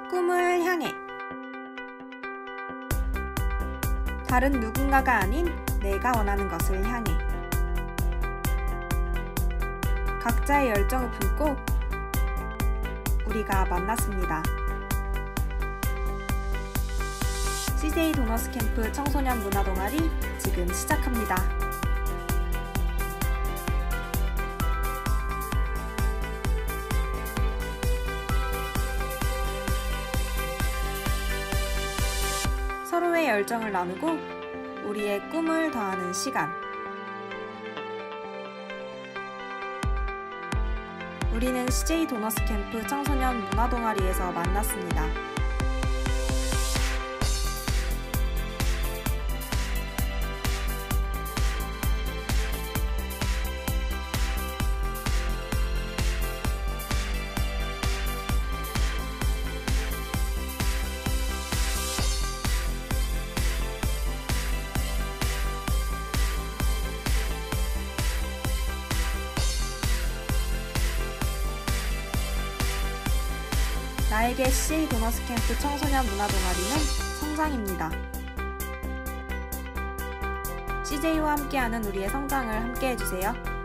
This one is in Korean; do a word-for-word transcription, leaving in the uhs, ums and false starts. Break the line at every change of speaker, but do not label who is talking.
꿈을 향해 다른 누군가가 아닌 내가 원하는 것을 향해 각자의 열정을 품고 우리가 만났습니다. 씨제이 도너스 캠프 청소년 문화 동아리 지금 시작합니다. 서로의 열정을 나누고 우리의 꿈을 더하는 시간. 우리는 씨제이 도너스 캠프 청소년 문화 동아리에서 만났습니다. 나에게 씨제이 도너스 캠프 청소년 문화 동아리는 성장입니다. 씨제이와 함께하는 우리의 성장을 함께 해주세요.